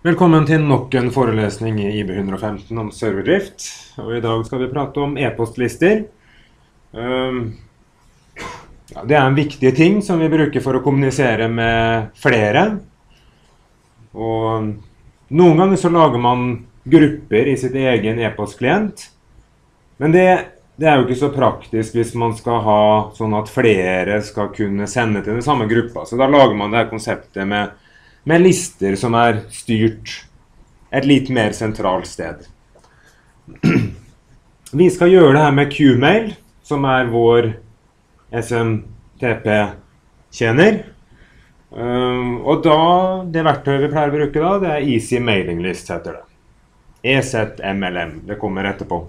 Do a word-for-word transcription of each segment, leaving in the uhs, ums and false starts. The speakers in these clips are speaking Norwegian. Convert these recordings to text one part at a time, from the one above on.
Velkommen til nok en forelesning i I B one fifteen om serverdrift. Og I dag skal vi prate om e-postlister. Um, ja, det er en viktig ting som vi bruker for å kommunisere med flere. Og noen ganger så lager man grupper i sitt egen e-postklient. Men det, det er jo ikke så praktisk hvis man skal ha sånn at flere skal kunne sende til den samme gruppa. Så da lager man det her konseptet med med lister som er styrt et litt mer sentralt sted. Vi skal gjøre det her med Qmail, som er vår S M T P-tjener. Og da, det verktøyet vi pleier å bruke da, det er Easy Mailing List, heter det. E Z M L M, det kommer etterpå.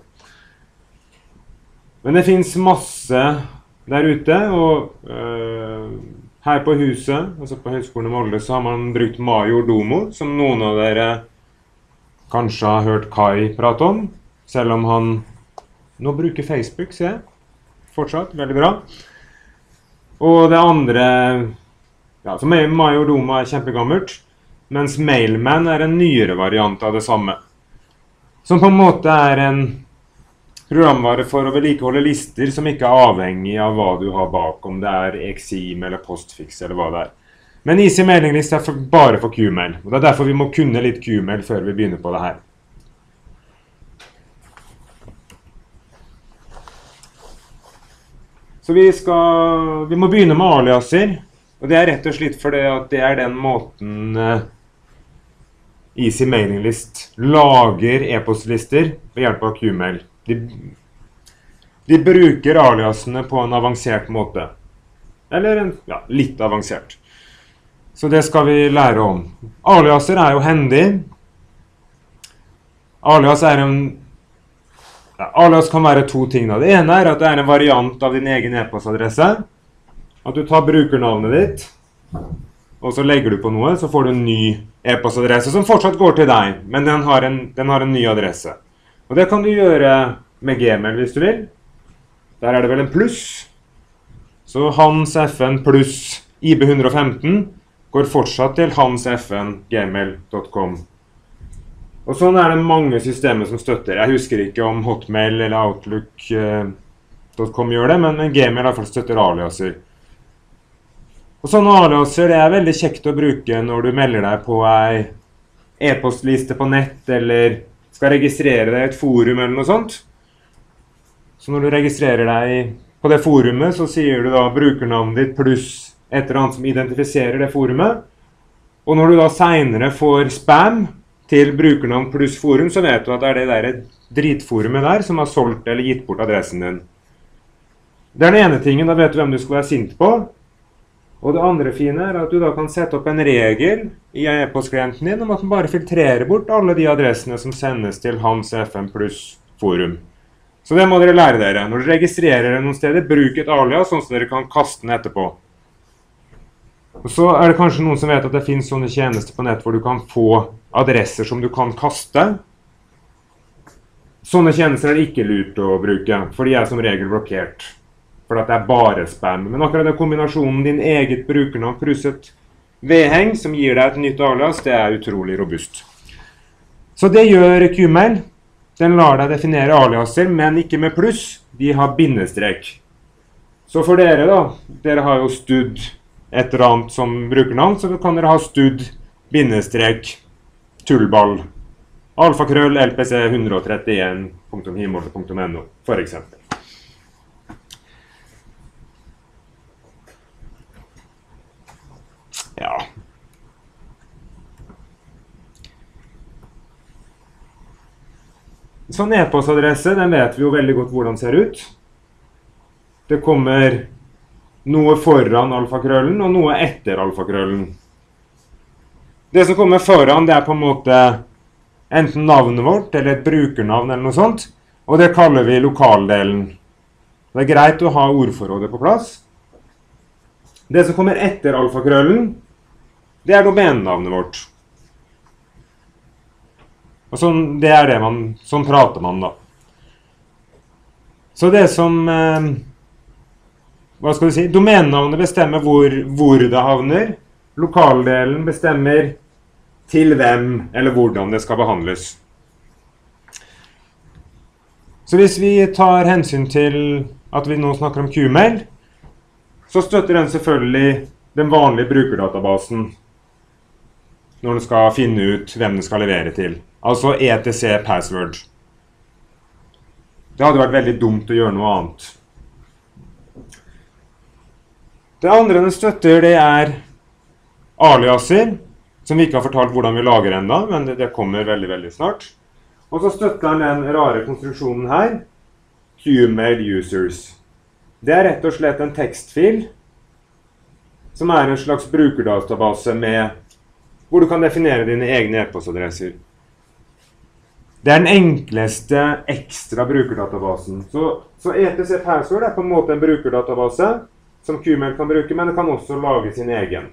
Men det finnes masse der ute, og øh, her på huset, altså på Høgskolen i Molde, så har man brukt Majordomo, som noen av dere kanskje har hørt Kai prate om, selv om han nå bruker Facebook, ser jeg. Fortsatt, veldig bra. Og det andre, ja, så Majordomo er kjempegammelt, mens Mailman er en nyere variant av det samme. Som på en måte er en programvare for å vedlikeholde lister som ikke er avhengig av hva du har bak, om det er Exim eller Postfix eller hva det er. Men Easy Mailing List er for, bare for Qmail, og det er derfor vi må kunne litt Qmail før vi begynner på det her. Så vi skal, vi må begynne med aliaser, og det er rett og slett fordi at det er den måten uh, Easy Mailing List lager e-postlister ved hjelp av Qmail. De, de bruker aliasene på en avansert måte. Eller en, ja, litt avansert. Så det skal vi lære om. Aliaser er jo hendig. Alias er en... Ja, alias kan være to ting da. Det ene er at det er en variant av din egen e-postadresse. At du tar brukernavnet ditt, og så legger du på noe, så får du en ny e-postadresse som fortsatt går til deg, men den har en, den har en ny adresse. Og det kan du gjøre med Gmail hvis du vil. Der er det vel en pluss. Så Hans F N pluss I B one fifteen går fortsatt til hansfn gmail dot com. Og sånn er det mange systemer som støtter. Jeg husker ikke om Hotmail eller Outlook dot com gjør det, men Gmail i hvert fall støtter aliaser. Og sånne aliaser det er veldig kjekt å bruke når du melder deg på ei e-postliste på nett, eller skal registrere deg i et forum eller noe sånt. Så når du registrerer deg på det forumet, så sier du da brukernavnet ditt pluss et eller annet som identifiserer det forumet. Og når du da senere får spam til brukernavn pluss forum, så vet du at det er det der dritforumet der som har solgt eller gitt bort adressen din. Det er den ene tingen, da vet du hvem du skal være sint på. Og det andre fine er at du da kan sette opp en regel i e-postklienten din om at den bare filtrerer bort alle de adressene som sendes til Hans F N pluss forum. Så det må dere lære dere. Når dere registrerer dere noen steder, bruk et alias sånn at dere kan kaste den etterpå. Og så er det kanskje noen som vet at det finnes sånne tjenester på nett hvor du kan få adresser som du kan kaste. Sånne tjenester er det ikke lurt å bruke, for de er som regel blokkert. For at det er bare spam. Men akkurat den kombinasjonen din eget brukernavn pluss et vedheng som gir deg et nytt alias, det er utrolig robust. Så det gjør Qmail. Den lar deg definere aliaser, men ikke med pluss. De har bindestrek. Så for dere da, dere har jo stud et eller annet som brukernavn, så kan dere ha stud, bindestrek, tullball, alfakrøll, L P C one thirty-one punktum himol punktum no, for eksempel. Ja. Sånn e-postadresse, den vet vi jo veldig godt hvordan den ser ut. Det kommer noe foran alfakrøllen og noe etter alfakrøllen. Det som kommer foran, det er på en måte enten navnet vårt eller et brukernavn eller noe sånt, og det kaller vi lokaldelen. Det er greit å ha ordforrådet på plass. Det som kommer etter alfakrøllen, det er domenenavnet vårt. Og sånn, det er det man, sånn prater man da. Så det som, eh, hva skal du si, domenenavnet bestemmer hvor, hvor det havner. Lokaldelen bestemmer til hvem eller hvordan det skal behandles. Så hvis vi tar hensyn til at vi nå snakker om Q M L, så støtter den selvfølgelig den vanlige brukerdatabasen når den skal finne ut hvem den skal levere til. Altså E T C password. Det hadde vært veldig dumt å gjøre noe annet. Det andre den støtter, det er aliaser, som vi ikke har fortalt hvordan vi lager enda, men det, det kommer veldig, veldig snart. Og så støtter den den rare konstruksjonen her, Q M L users. Det er rett og slett en tekstfil, som er en slags brukerdatabase med, hvor du kan definere dine egne e-postadresser. Det er den enkleste ekstra brukerdatabasen. Så, så E T C password er på en måte en brukerdatabase, som Q M L kan bruke, men det kan også lage sin egen.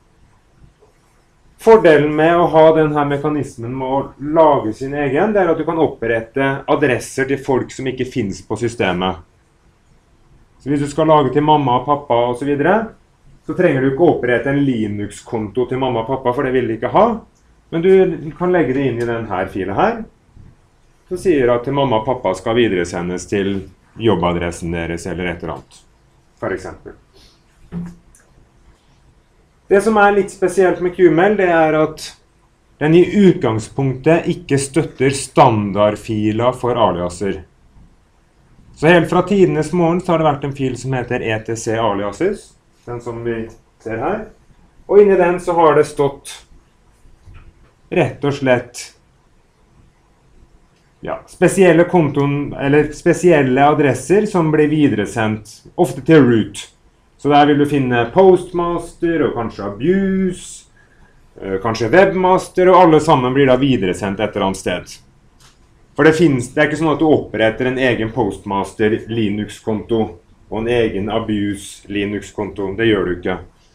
Fordelen med å ha denne mekanismen med å lage sin egen, det er at du kan opprette adresser til folk som ikke finnes på systemet. Så hvis du skal lage til mamma og pappa og så videre, så trenger du ikke opprette en Linux-konto til mamma og pappa, for det vil de ikke ha. Men du kan legge det inn i denne filen her, så sier at til mamma og pappa skal videresendes til jobbadressen deres eller et eller annet, for eksempel. Det som er litt spesielt med Q M L, det er at den i utgangspunktet ikke støtter standardfiler for aliaser. Så helt fra tidenes morgen så har det vært en fil som heter E T C aliases, den som vi ser her. Og inni den så har det stått rett og slett ja, spesielle kontoen, eller spesielle adresser som blir videresendt, ofte til root. Så der vil du finne postmaster, og kanskje abuse, kanskje webmaster, og alle sammen blir da videresendt et eller annet sted. For det finnes, det er ikke sånn at du oppretter en egen postmaster Linux-konto, og en egen abuse Linux-konto. Det gjør du ikke.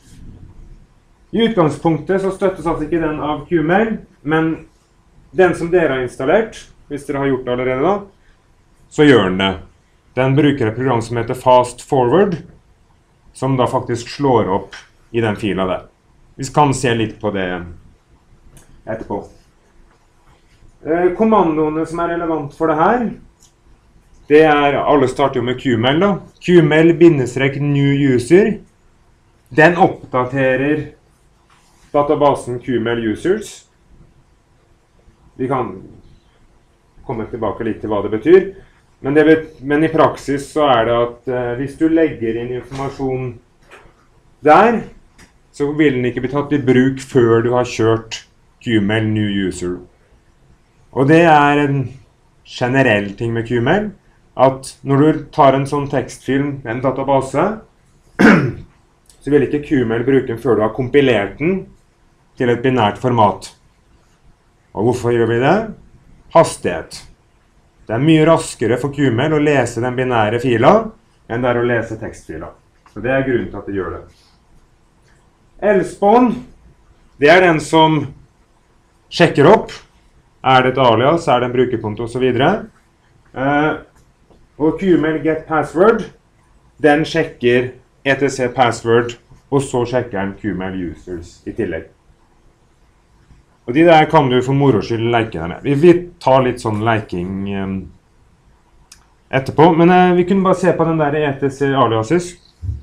I utgangspunktet så støttes altså ikke den av Q M L, men den som dere har installert, hvis dere har gjort det allerede da, så gjør den det. Den bruker et program som heter Fast Forward, som da faktisk slår opp i den filen der. Vi kan se litt på det etterpå. Eh, kommandoene som er relevant for det her, det er, alle starter jo med Q M L da. Q M L-new user, den oppdaterer databasen Q M L users. Vi kan komme tilbake litt til hva det betyr. Men, det bet, men i praksis så er det at eh, hvis du legger inn informasjon der, så vil den ikke bli tatt i bruk før du har kjørt Q M L new user. Og det er en generell ting med Q M L, at når du tar en sånn tekstfilm, en database, så vil ikke Q M L bruke den før du har kompilert den til et binært format. Og hvorfor gjør vi det? Hastighet. Det er mye raskere for Q M L å lese den binære fila enn det er å lese tekstfila. Så det er grunnen til at det gjør det. Elspawn, det er den som sjekker opp. Er det et alias, er det en brukerkonto og så videre. Eh, og Q M L get password, den sjekker E T C password, og så sjekker den Q M L users i tillegg. Og de der kan du for moro skyld leke denne. Vi, vi tar litt sånn leking um, etterpå, men uh, vi kunne bare se på den der E T C aliases.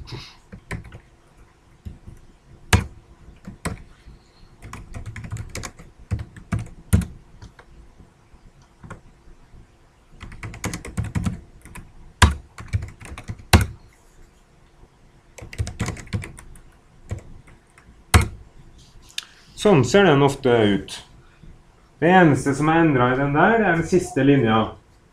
Sånn ser den ofte ut. Det eneste som er endret i den der, det er den siste linja.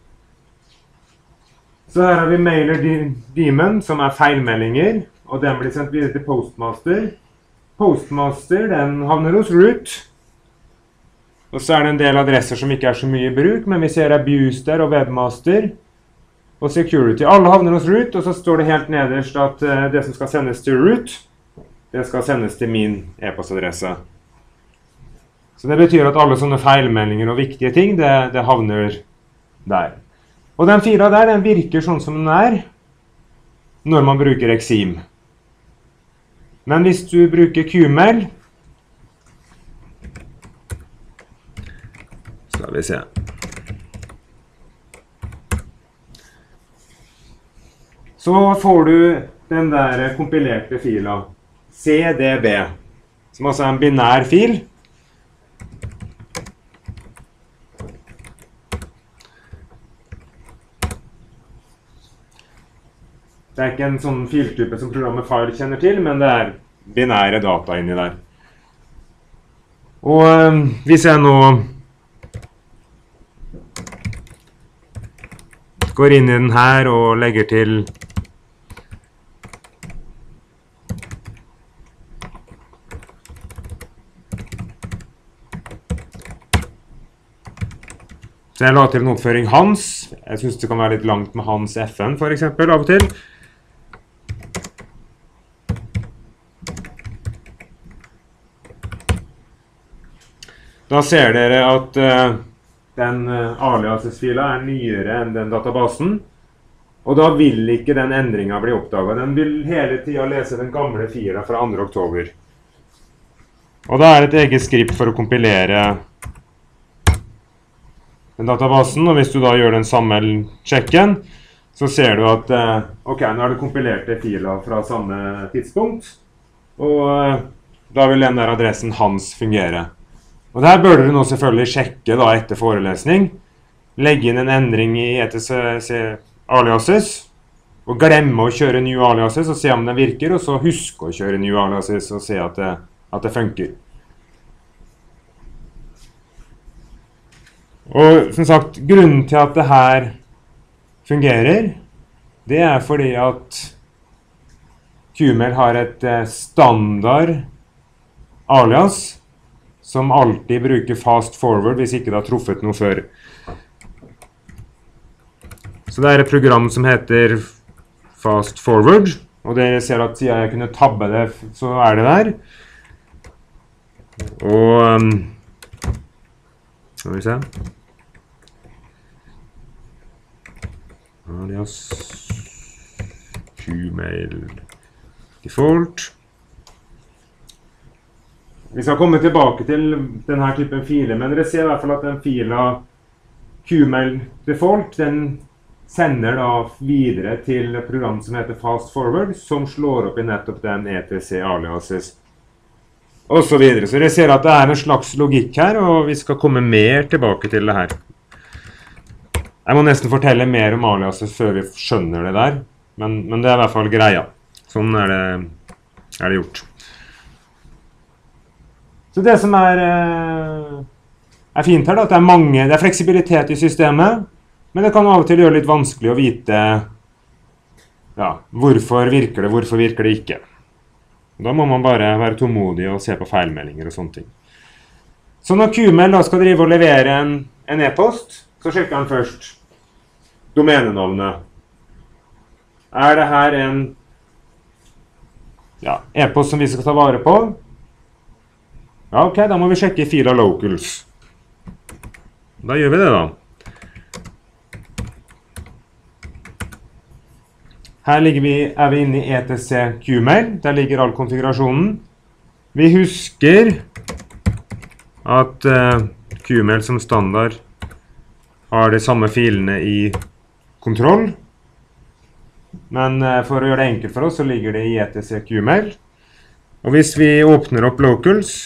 Så her har vi mailer daemon, som er feilmeldinger, og den blir sendt videre til postmaster. Postmaster, den havner hos root. Og så er det en del adresser som ikke er så mye i bruk, men vi ser abuse der, og webmaster, og security. Alle havner hos root, og så står det helt nederst at uh, det som skal sendes til root, det skal sendes til min e-postadresse. Så det betyr at alle sånne feilmeldinger og viktige ting, det, det havner der. Og den fila der, den virker sånn som den er når man bruker Exim. Men hvis du bruker Q M L, Skal vi se. Så får du den der kompilerte fila, C D B, som altså er en binær fil. Det er ikke en sånn filtype som programmet File kjenner til, men det er binære data inni der. Og øh, hvis jeg nå går inn i den her og legger til Så jeg la til en oppføring Hans. Jeg synes det kan være litt langt med Hans F N for eksempel av og til. Da ser dere at uh, den uh, aliases-fila er nyere enn den databasen, og da vil ikke den endringen bli oppdaget. Den vil hele tiden lese den gamle fila fra andre oktober. Og da er det et eget skript for å kompilere den databasen, og hvis du da gjør den samme sjekken, så ser du at uh, ok, nå er det kompilerte fila fra samme tidspunkt, og uh, da vil den der adressen Hans fungere. Og der bør dere nå selvfølgelig sjekke da etter forelesning, legge inn en endring i E T C aliases, og glemme å kjøre new aliases og se om den virker, og så huske å kjøre new aliases og se at det, at det funker. Og som sagt, grunnen til at det her fungerer, det er fordi at Q M L har et standard alias, som alltid bruker fast forward hvis ikke det har truffet noe før. Så det er et program som heter fast forward, og dere ser at siden jeg kunne tabbe det, så er det der. Og um, skal vi se. Alias Qmail default. Vi skal komme tilbake til denne typen filer, men dere ser i hvert fall at den fila Qmail default, den sender da videre til et program som heter fast forward, som slår opp i nettopp den E T C aliases, og så videre. Så dere ser at det er en slags logikk her, og vi skal komme mer tilbake til det her. Jeg må nesten fortelle mer om aliases før vi skjønner det der, men, men det er i hvert fall greia. Sånn er det, er det gjort. Så det som er, er fint her da, at det er mange, det er fleksibilitet i systemet, men det kan av og til gjøre litt vanskelig å vite ja, hvorfor virker det, hvorfor virker det ikke. Da må man bare være tålmodig og se på feilmeldinger og sånne ting. Så når Q M L da skal drive og levere en, en e-post, så sjekker han først domenenavnet. Er det her en ja, e-post som vi skal ta vare på? Ja, ok, da må vi sjekke i fila locals. Da gjør vi det da. Her ligger vi, er vi inne i E T C Qmail. Der ligger all konfigurasjonen. Vi husker at uh, Qmail som standard har de samme filene i kontroll. Men uh, for å gjøre det enkelt for oss, så ligger det i E T C Qmail. Og hvis vi åpner opp locals,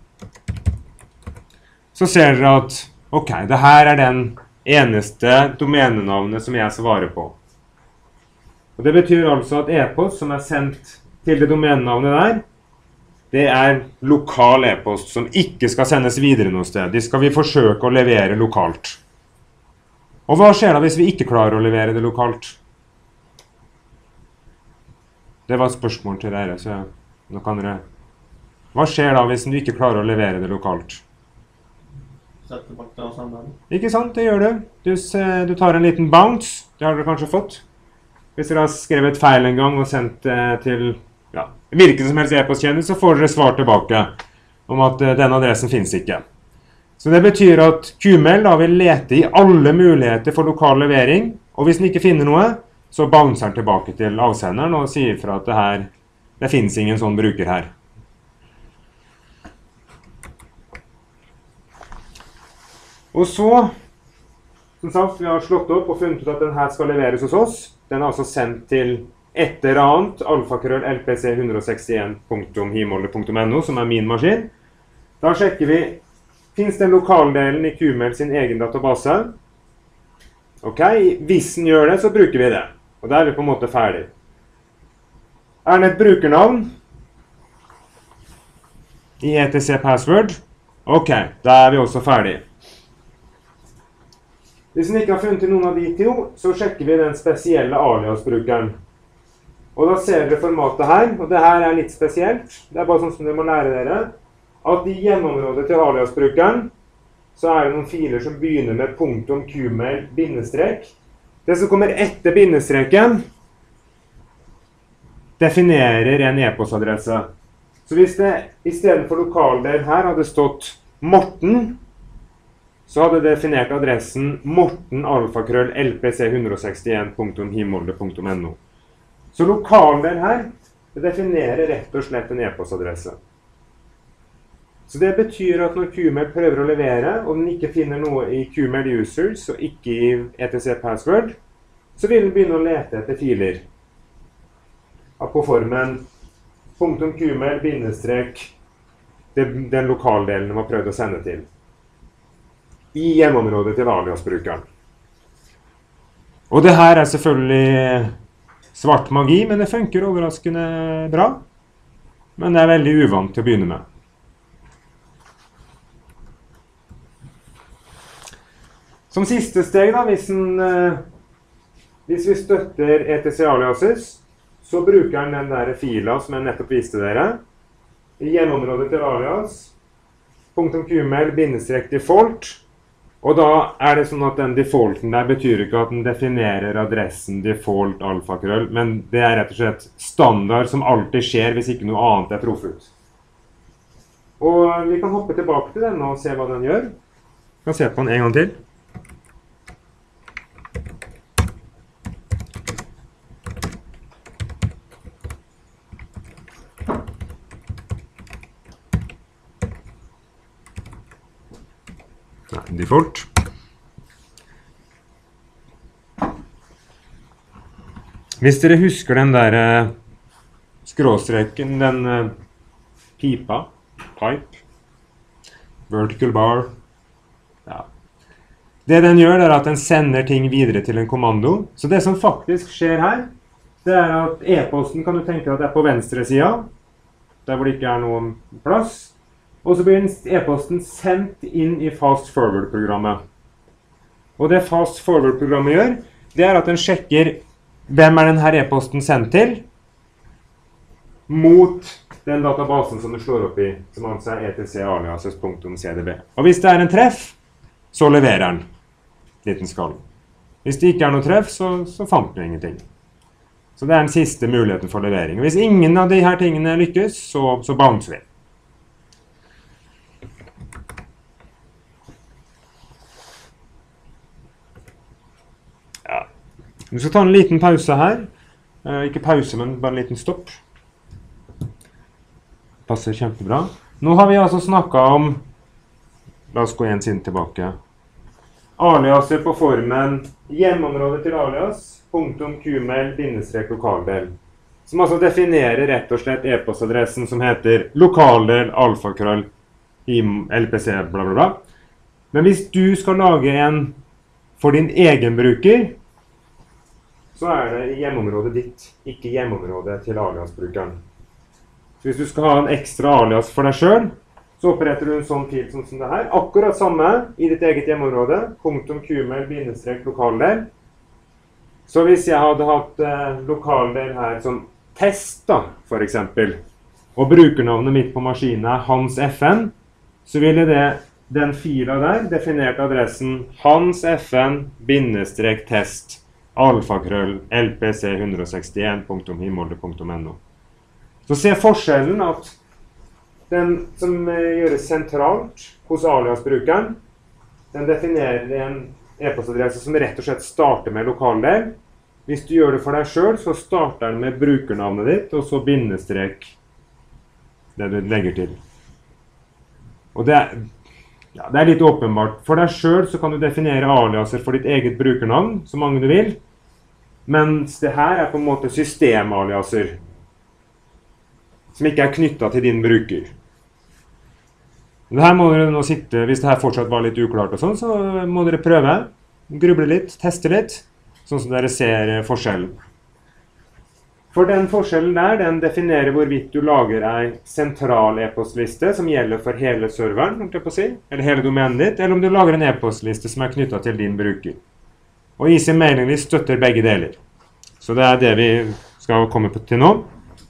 så ser dere at, ok, det her er den eneste domenenavnet som jeg svarer på. Og det betyr altså at e-post som er sendt til det domenenavnet der, det er lokal e-post som ikke skal sendes videre noe sted. De skal vi forsøke å levere lokalt. Og hva skjer da hvis vi ikke klarer å levere det lokalt? Det var et spørsmål til dere, så nå kan dere... Hva skjer da hvis du ikke klarer å levere det lokalt? Sette bak det og sende. Ikke sant, det gjør du. Du, du tar en liten bounce, det har dere kanskje fått. Hvis dere har skrevet feil en gang og sendt eh, til ja, hvilken som helst e-posttjeneste, så får dere svar tilbake om at eh, denne adressen finnes ikke. Så det betyr at Qmail da vil lete i alle muligheter for lokal levering, og hvis den ikke finner noe, så bouncer den tilbake til avsenderen og sier fra at det her, det finnes ingen sånn bruker her. Og så, som sagt, vi har slått opp og funnet ut at denne skal leveres hos oss. Den er altså sendt til et eller annet alfakrøll L P C one sixty-one punktum himålet punktum no, som er min maskin. Da sjekker vi, finnes den lokaldelen i Q M L sin egen database? Ok, hvis den gjør det, så bruker vi det. Og da er vi på en måte ferdig. Er det et brukernavn i E T C password? Ok, da er vi også ferdig. Hvis den ikke har funnet til noen av de to, så sjekker vi den spesielle alias-brukeren. Og da ser dere formatet her, og det her er litt spesielt. Det er bare sånn som dere må lære dere, at i hjemmeområdet til alias-brukeren, så er det noen filer som begynner med punktum qmail bindestrek. Det som kommer etter bindestreken, definerer en e-postadresse. Så hvis det i stedet for lokaldel her hadde stått Morten, så hadde det definert adressen morten alfakrøll L P C one sixty-one punktum himålet punktum no. Så lokaldel her, det definerer rett og slett en e-postadresse. Så det betyr at når Q M L prøver å levere, og den ikke finner noe i Q M L users, og ikke i E T C password, så vil den begynne å lete etter filer. På formen punktum qmail bindestrek den lokaldelen man prøvde å sende til. I hjemmeområdet til alias-brukeren. Og det her er selvfølgelig svart magi, men det funker overraskende bra. Men det er veldig uvant til å begynne med. Som siste steg da, hvis, den, hvis vi støtter E T C aliases, så bruker den den der fila som jeg nettopp viste dere. I hjemmeområdet til alias, punktum qmail bindestrek default, og da er det sånn at den defaulten der betyr ikke at den definerer adressen default alfakrøll, men det er rett og slett standard som alltid skjer hvis ikke noe annet er truffet. Og vi kan hoppe tilbake til den og se hva den gjør. Vi kan se på den en gang til. Default. Hvis dere husker den der uh, skråstreken, den uh, pipa, pipe, vertical bar, ja. Det den gjør er at den sender ting videre til en kommando. Så det som faktisk skjer her, det er at e-posten kan du tenke at det er på venstre siden, der hvor det ikke er noen plass. Og så blir e-posten sendt inn i fast forward-programmet. Og det fast forward-programmet gjør, det er at den sjekker hvem er denne e-posten sendt til, mot den databasen som du slår opp i, som altså er E T C aliases punktum C D B. Og hvis det er en treff, så leverer den liten skall. Hvis det ikke er noe treff, så, så fant den ingenting. Så det er den siste muligheten for levering. Og hvis ingen av de her tingene lykkes, så, så bouncer vi. Vi skal ta en liten pause her. Eh, ikke pause, men bare en liten stopp. Passer kjempebra. Nå har vi altså snakket om, la oss gå en side tilbake, aliaser på formen hjemmeområdet til alias, punktum qmail bindestrek lokaldel, som altså definerer rett og slett e-postadressen som heter lokaldel, alfakrøll, L P C, bla bla bla. Men hvis du skal lage en for din egen bruker, så er det i hjemmeområdet ditt, ikke hjemmeområdet til alias-brukeren. Så hvis du skal ha en ekstra alias for deg selv, så oppretter du en sånn fil sånn som det her. Akkurat samme i ditt eget hjemmeområde, punktum qmail bindestrek lokaldel. Så hvis jeg hadde hatt eh, lokaldel her som test da, for eksempel, og brukernavnet mitt på maskinen er Hans F N, så ville det, den fila der, definert adressen Hans F N bindestrek test alfakrøll L P C one sixty-one punktum himålet punktum no. Så se forskjellen at den som gjøres sentralt hos alias-brukeren, den definerer en e-postadresse som rett og slett starter med lokaldel. Hvis du gjør det for deg selv, så starter den med brukernavnet ditt, og så bindestrek det du legger til. Og det er, Ja, det er litt åpenbart. For deg selv så kan du definere aliaser for ditt eget brukernavn, så mange du vil. Mens det her er på en måte systemaliaser, som ikke er knyttet til din bruker. Det her må dere nå sitte, hvis det her fortsatt var litt uklart og sånn, så må dere prøve, gruble litt, teste litt, sånn som dere ser forskjellen. For den forskjellen der, den definerer hvorvidt du lager en sentral e-postliste som gjelder for hele serveren, måtte jeg på å si, eller hele domenet ditt, eller om du lager en e-postliste som er knyttet til din bruker. Og Easy Mailing List støtter begge deler. Så det er det vi skal komme til nå.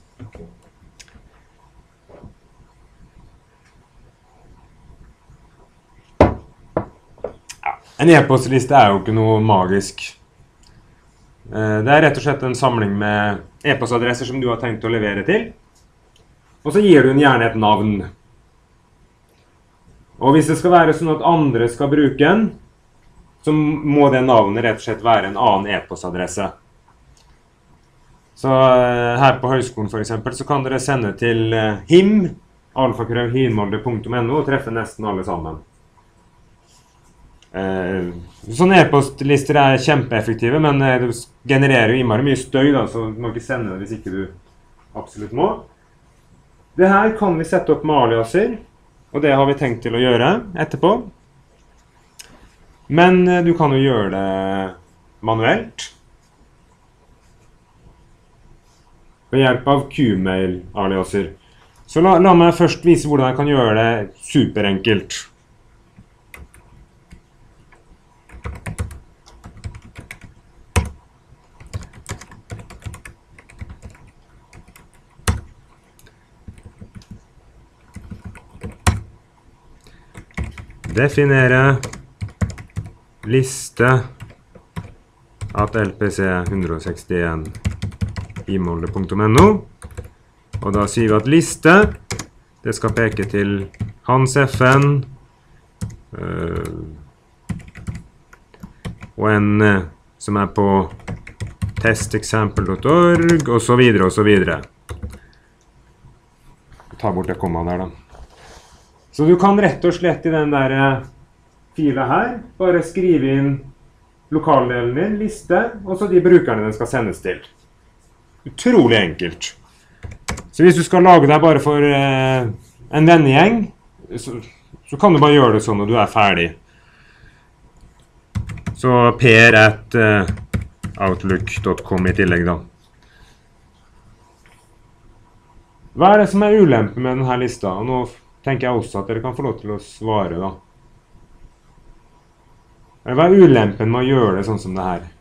Ja, en e-postliste er jo ikke noe magisk. Det er rett og slett en samling med e-postadresser som du har tenkt å levere til. Og så gir du den gjerne et navn. Og hvis det skal være sånn at andre skal bruke den, så må det navnet rett og slett være en annen e-postadresse. Så her på høyskolen for eksempel, så kan dere sende til him, alfakrøll hinmolde punktum no, og treffe nesten alle sammen. Eh, sånne e-postlister er kjempeeffektive, men det genererer jo innmari mye støy, da, så du må ikke sende det hvis ikke du absolutt må. Det her kan vi sette opp med aliaser, og det har vi tenkt til å gjøre etterpå. Men eh, du kan jo gjøre det manuelt. Ved hjelp av Qmail-aliaser. Så la, la meg først vise hvordan jeg kan gjøre det superenkelt. Definere liste at L P C one sixty-one hinmolde punktum no, og da sier vi at liste, det skal peke til Hans F N øh, og en som er på testexample punktum org og så videre og så videre. Ta bort det komma der da. Så du kan rett og slett i den der fila her bare skrive inn lokaldelen din, liste, og så de brukerne den skal sendes til. Utrolig enkelt. Så hvis du skal lage deg bare for eh, en vennegjeng, så, så kan du bare gjøre det sånn når du er ferdig. Så per at uh, outlook punktum com i tillegg da. Hva er det som er ulempen med denne lista? Og nå tenker jeg også at dere kan få lov til å svare da. Hva er ulempen med å gjøre det sånn som det her?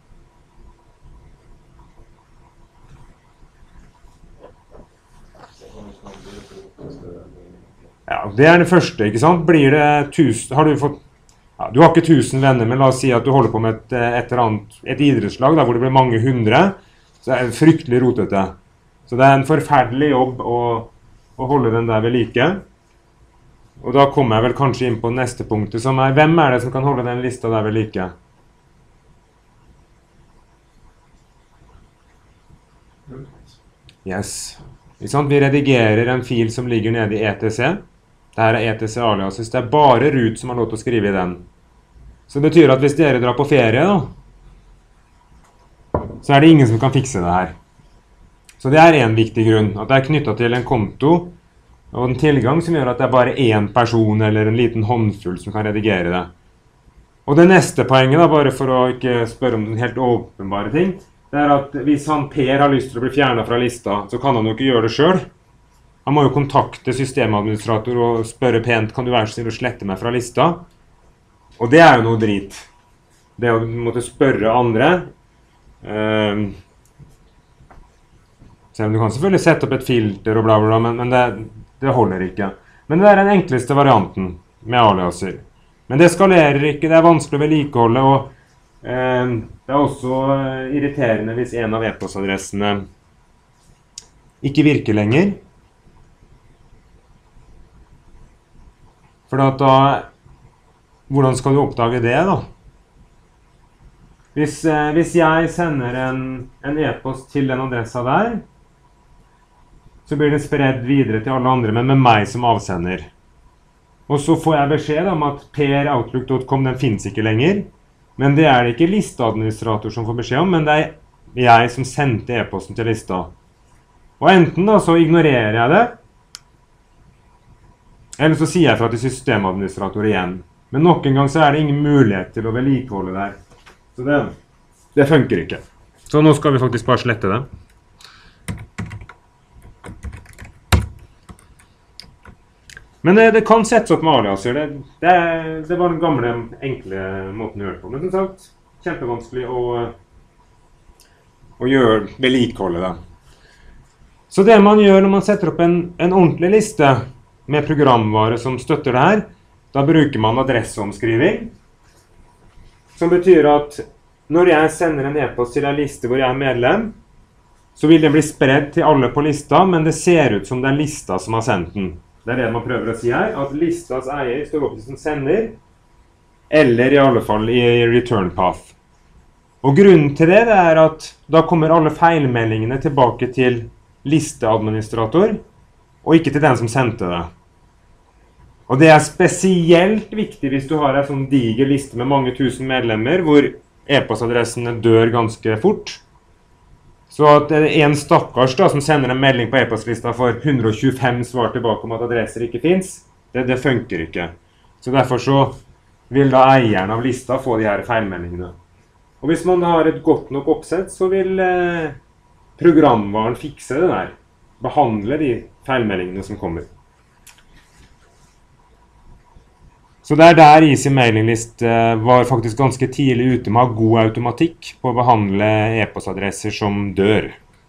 Ja, det er det første, ikke sant? Blir det tusen, har du fått, ja, du har ikke tusen venner, men la oss si at du holder på med et, et eller annet, et idrettslag da, hvor det blir mange hundre, så er det fryktelig rotete. Så det er en forferdelig jobb å, å holde den der ved like. Og da kommer jeg vel kanskje inn på neste punktet, som er, hvem er det som kan holde den lista der ved like? Yes. Vi redigerer en fil som ligger nede i E T C. Dette er E T C aliases. Det er bare Ruth som har lov til å skrive i den. Så det betyr at hvis dere drar på ferie da, så er det ingen som kan fikse det her. Så det er en viktig grunn, at det er knyttet til en konto, og en tilgang som gjør at det er bare én person eller en liten håndfull som kan redigere det. Og det neste poenget, da, bare for å ikke spørre om den helt åpenbare ting, det er at hvis han Per har lyst til å bli fjernet fra lista, så kan han jo ikke gjøre det selv. Han må jo kontakte systemadministrator og spørre pent, kan du være så snill å slette meg fra lista? Og det er jo noe drit. Det å måtte spørre andre. Um, selv om du kan selvfølgelig sette opp et filter og bla bla bla, men, men det Det holder ikke. Men det er den enkleste varianten med aliaser. Men det skalerer ikke, det er vanskelig å vedlikeholde, og eh, det er også irriterende hvis en av e-postadressene ikke virker lenger. For da, hvordan skal du oppdage det da? Hvis, eh, hvis jeg sender en, en e-post til den adressa der, så blir den spredd videre til alle andre, men med meg som avsender. Og så får jeg beskjed om at per outlook punktum com den finnes ikke lenger. Men det er det ikke listeadministrator som får beskjed om, men det er jeg som sendte e-posten til lista. Og enten da så ignorerer jeg det, eller så sier jeg fra til systemadministrator igjen. Men nok en gang så er det ingen mulighet til å vedlikeholde det her. Så det, det funker ikke. Så nå skal vi faktisk bare slette det. Men det, det kan settes opp med aliaser. Det, det, det var den gamle, enkle måten å gjøre det på. Men som sagt, kjempevanskelig å, å gjøre, vedlikeholde det. Så det man gjør når man setter opp en, en ordentlig liste med programvare som støtter det her, da bruker man adresseomskriving, som betyr at når jeg sender en e-post til en liste hvor jeg er medlem, så vil det bli spredt til alle på lista, men det ser ut som det er lista som har sendt den. Det er det man prøver å si her, at listas eier står opp som sender, eller i alle fall i return path. Og grunnen til det, det er at da kommer alle feilmeldingene tilbake til listeadministrator, og ikke til den som sendte det. Og det er spesielt viktig hvis du har en sånn diger liste med mange tusen medlemmer, hvor e-postadressene dør ganske fort. Så at det er en stakkars da, som sender en melding på e-postlista for hundre og tjuefem svar tilbake om at adresser ikke finnes, det, det funker ikke. Så derfor så vil da eieren av lista få de her feilmeldingene. Og hvis man har et godt nok oppsett, så vil eh, programvaren fikse det der. Behandle de feilmeldingene som kommer. Så det er der Easy Mailing List eh, var faktisk ganske tidlig ute med å ha god automatikk på å behandle e-postadresser som dør.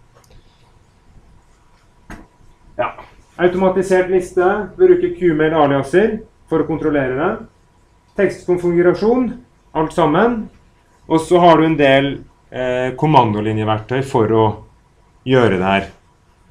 Ja, automatisert liste, bruker Q-mail aliaser for å kontrollere det. Tekstkonfigurasjon, alt sammen. Og så har du en del eh, kommandolinjeverktøy for å gjøre det her.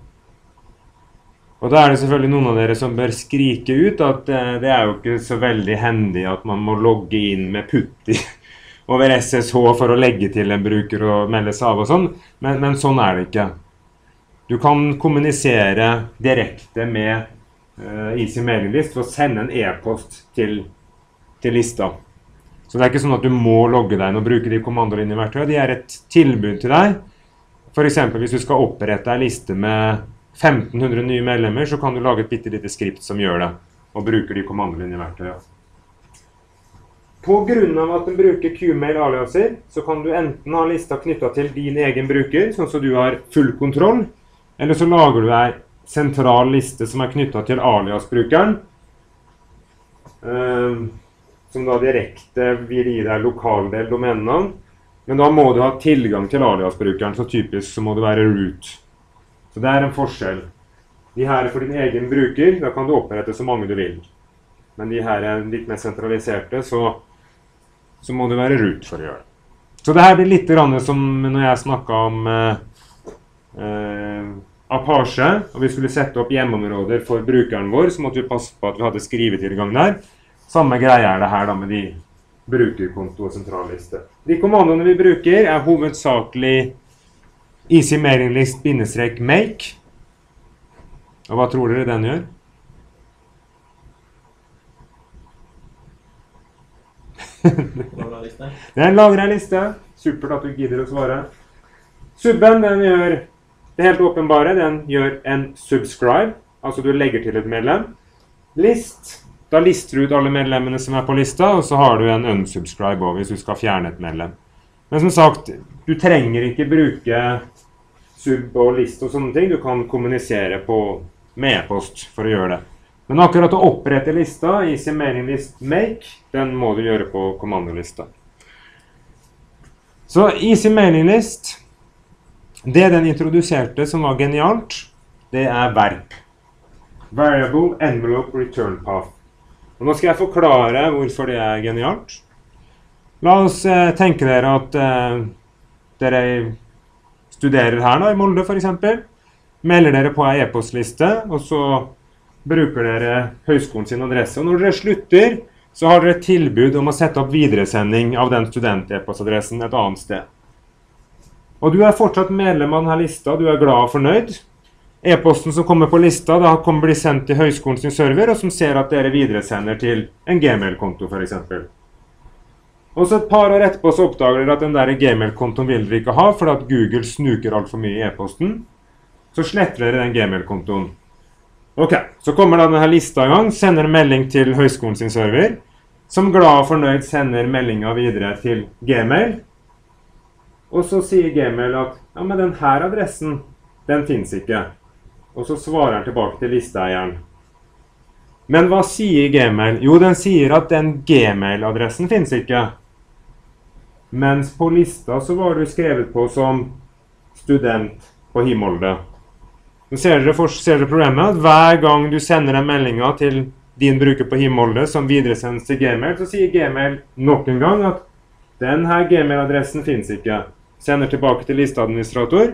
Og da er det selvfølgelig noen av dere som bør skrike ut at eh, det er jo ikke så veldig hendig at man må logge inn med putti over S S H for å legge til en bruker og melde seg av og sånn, men, men sånn er det ikke. Du kan kommunisere direkte med uh, Easy Mailing List for å sende en e-post til, til lista. Så det er ikke sånn at du må logge deg inn og bruke de kommandolinjeverktøyene. De er et tilbud til deg. For eksempel hvis du skal opprette en liste med femten hundre nye medlemmer, så kan du lage et bitte lite skript som gjør det, og bruker de kommandolinjeverktøyene. På grunn av at den bruker Q-mail aliaser, så kan du enten ha lista knyttet til din egen bruker, sånn så du har full kontroll, eller så lager du en sentral liste som er knyttet til alias-brukeren, eh, som da direkte vil gi deg lokaldel domenenavn, men da må du ha tilgang til alias-brukeren, så typisk så må det være root. Så det er en forskjell. De her er for din egen bruker, da kan du opprette så mange du vil. Men de her er litt mer sentraliserte, så, så må du være root for å gjøre det. Så det her blir litt grann som når jeg snakket om eh, eh, Apache, og vi skulle sette opp hjemmeområder for brukeren vår, så måtte vi passe på at vi hadde skrivetilgang der. Samme greie er det her da med de brukerkonto og sentralliste. De kommandoene vi bruker er hovedsakelig Easy Mailing List-make. Og hva tror dere den gjør? Det er en lagret liste. Supert at du gidder å svare. Subben, den gjør det helt åpenbare. Den gjør en subscribe, altså du legger til et medlem. List, da lister du ut alle medlemmene som er på lista, og så har du en unsubscribe også hvis du skal fjerne et medlem. Men som sagt, du trenger ikke bruke sub og list og sånne ting. Du kan kommunisere på med e-post for å gjøre det. Men akkurat å opprette lista, Easy Mailing List Make, den må du gjøre på kommandolista. Så Easy Mailing List, det den introduserte som var genialt, det er verb. Variable Envelope Return Path. Og nå skal jeg forklare hvorfor det er genialt. La oss eh, tenke dere at eh, dere studerer her nå, i Molde for eksempel, melder dere på en e-postliste, og så bruker dere høyskolen sin adresse. Og når dere slutter, så har dere et tilbud om å sette opp videresending av den student-e-postadressen et annet sted. Og du er fortsatt medlem av denne lista, du er glad og fornøyd, e-posten som kommer på lista, da kommer bli sendt til høyskolen sin server, og som ser at dere videresender til en Gmail-konto for eksempel. Og så et par år etterpå så oppdager dere at den der Gmail-kontoen vil dere ikke ha, fordi at Google snuker alt for mye i e-posten. Så sletter dere den Gmail-kontoen. Ok, så kommer da denne lista i gang, sender en melding til høyskolen sin server, som glad og fornøyd sender meldingen videre til Gmail. Og så sier Gmail at, ja, men den her adressen, den finnes ikke. Og så svarer han tilbake til listeeieren. Men hva sier Gmail? Jo, den sier at den Gmail-adressen finnes ikke. Mens på lista så var du skrevet på som student på Himolde. Nå ser dere, ser dere problemet at hver gang du sender en melding til din bruker på Himolde som videresendes til Gmail, så sier Gmail nok en gang at denne Gmail-adressen finnes ikke. Sender tilbake til listeadministrator,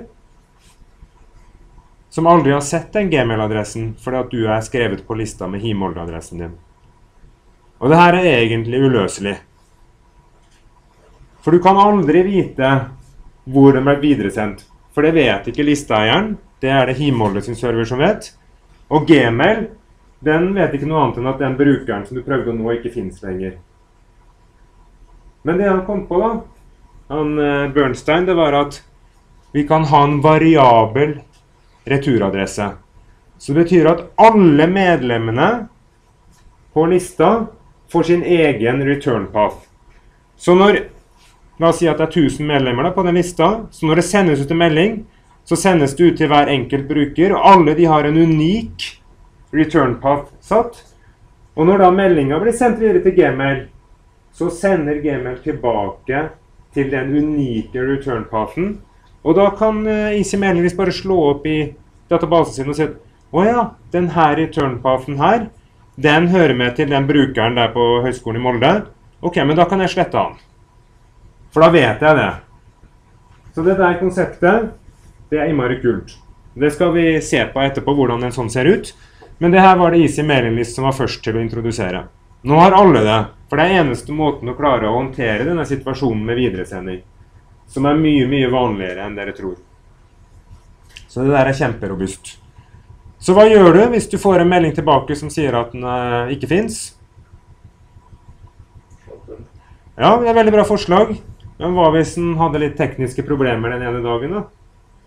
som aldri har sett den Gmail-adressen, fordi at du er skrevet på lista med Himolde-adressen din. Og det her er egentlig uløselig. For du kan aldri vite hvor den ble videresendt, for det vet ikke listeeieren, det er det Himolde sin server som vet. Og Gmail, den vet ikke noe annet enn at den brukeren som du prøvde å nå ikke finnes lenger. Men det han kom på da, han Bernstein, det var at vi kan ha en variabel returadresse. Så det betyr at alle medlemmene på lista får sin egen return path. Så når, la oss si at det er tusen medlemmer da på den lista, så når det sendes ut en melding, så sendes det ut til hver enkelt bruker, og alle de har en unik return path satt. Og når da meldingen blir sendt videre til Gmail, så sender Gmail tilbake til den unike return pathen. Og da kan uh, Easy Mailing List bare slå opp i databasen sin og si at åja, den her return pathen her, den hører med til den brukeren der på Høgskolen i Molde. Ok, men da kan jeg slette han. For da vet jeg det. Så det der konseptet, det er innmari kult. Det skal vi se på etterpå, hvordan den sånn ser ut. Men det her var det Easy Mailing List som var først til å introdusere. Nå har alle det, for det er eneste måten å klare å håndtere denne situasjonen med videresending, som er mye, mye vanligere enn dere tror. Så det der er kjemperobust. Så hva gjør du hvis du får en melding tilbake som sier at den uh, ikke finnes? Ja, det er et veldig bra forslag. Men hva hvis den hadde litt tekniske problemer den ene dagen da?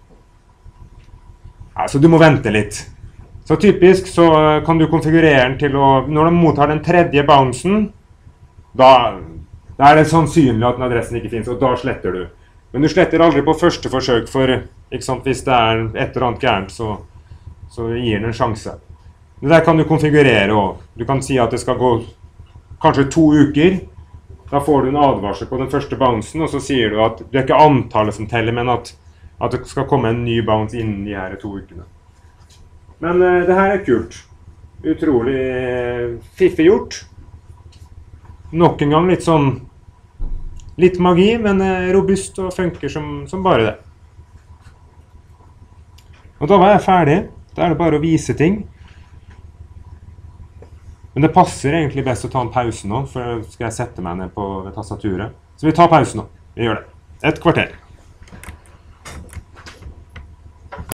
Altså, du må vente litt. Så typisk så kan du konfigurere den til å, når du mottar den tredje bouncen, da, da er det sannsynlig at den adressen ikke finnes, og da sletter du. Men du sletter aldri på første forsøk, for ikke sant, hvis det er et eller annet gærent, så, så gir den en sjanse. Det der kan du konfigurere også. Du kan si at det skal gå kanskje to uker. Da får du en advarsel på den første bouncen, og så sier du at det er ikke antallet som teller, men at at det skal komme en ny bounce innen de her to ukene. Men uh, det her er kult. Utrolig uh, fiffig gjort. Nok en gang litt sånn, litt magi, men uh, robust og funker som, som bare det. Og da var jeg ferdig. Da er det bare å vise ting. Men det passer egentlig best å ta en pause nå, for skal jeg sette meg ned på tastaturet. Så vi tar pause nå. Vi gjør det. Et kvarter.